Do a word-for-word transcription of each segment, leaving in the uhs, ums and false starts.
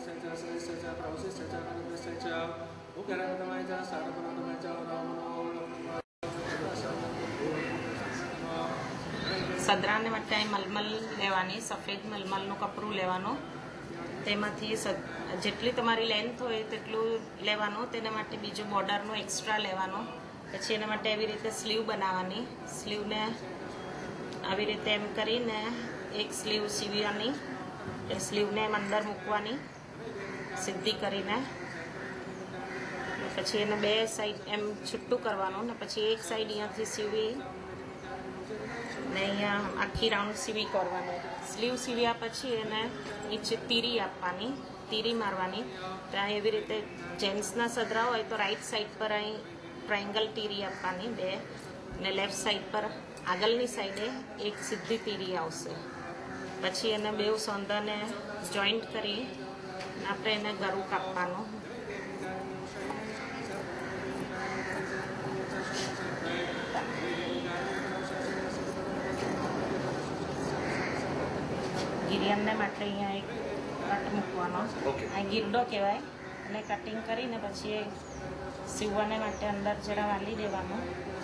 સદરાને માટે મલમલ લેવાની, સફેદ મલમલનું કપડું લેવાનું, તેમાંથી જેટલી તમારી લેન્થ હોય તેટલું લેવાનું. તેના માટે બીજું બોર્ડરનું એક્સ્ટ્રા લેવાનું. પછી એના માટે આવી રીતે સ્લીવ બનાવવાની. સ્લીવને આવી રીતે એમ કરીને એક સ્લીવ સીવવાની, એ સ્લીવને એમ અંદર મૂકવાની સીધી કરીને. પછી એને બે સાઈડ એમ છૂટું કરવાનું ને પછી એક સાઈડ અહીંયાથી સીવી ને અહીંયા આખી રાઉન્ડ સીવી કરવાની. સ્લીવ સીવ્યા પછી એને નીચે તીરી આપવાની, તીરી મારવાની. ત્યાં એવી રીતે જેન્ટ્સના સદરા હોય તો રાઈટ સાઈડ પર અહીં ટ્રાયંગલ તીરી આપવાની બે, ને લેફ્ટ સાઈડ પર આગળની સાઈડે એક સીધી તીરી આવશે. પછી એને બે સોંદાને જોઈન્ટ કરી આપણે એને ગળું કાપવાનું. ગિરિયનને માટે અહીંયા એક કટ મૂકવાનો, આ ગીરડો કહેવાય. અને કટિંગ કરીને પછી સીવવાને માટે અંદર જરા વાલી દેવાનું.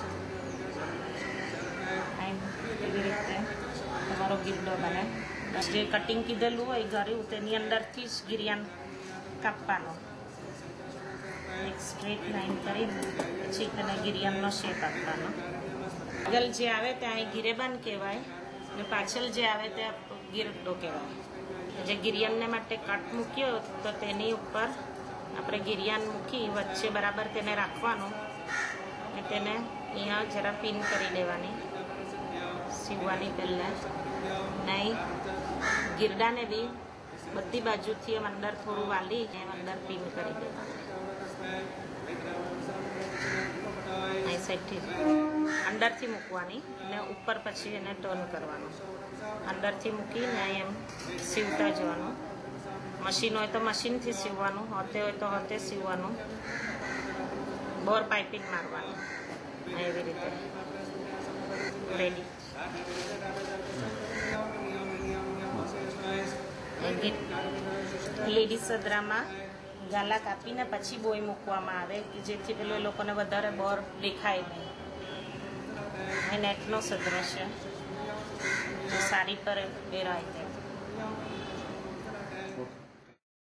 એવી રીતે તમારો ગીરડો બને. જે કટિંગ કીધેલું હોય ગળ્યું તેની અંદરથી જ ગિરિયન કાપવાનો. એક સ્ટ્રેટ લાઈન કરીને પછી તેને ગિરિયનનો શેપ આપવાનો. આગળ જે આવે ત્યાં ગિરેબાન કહેવાય ને પાછળ જે આવે ત્યાં ગીરડો કહેવાય. જે ગિરિયનને માટે કટ મૂક્યો તો તેની ઉપર આપણે ગિરિયન મૂકી વચ્ચે બરાબર તેને રાખવાનું ને તેને અહીંયા જરા પિન કરી દેવાની સીવવાની પહેલાં. નહીં ગીરડાને બી બધી બાજુથી એમ અંદર થોડું વાલી એમ અંદર પિન કરી દેવાનું. અહીં સાઈડથી અંદરથી મૂકવાની ને ઉપર પછી એને ટર્ન કરવાનું. અંદરથી મૂકીને એમ સીવતા જવાનું. મશીન હોય તો મશીનથી સીવવાનું, હાથે હોય તો હાથે સીવવાનું. બોર પાઇપિંગ મારવાનું. એવી રીતે રેડી. લેડીઝ સદરામાં ગાલા કાપીને પછી બોય મૂકવામાં આવે કે જેથી પેલું એ લોકોને વધારે બોર દેખાય નહીં. એ નેટનો સદરો છે, સાડી પર પહેરાય તે.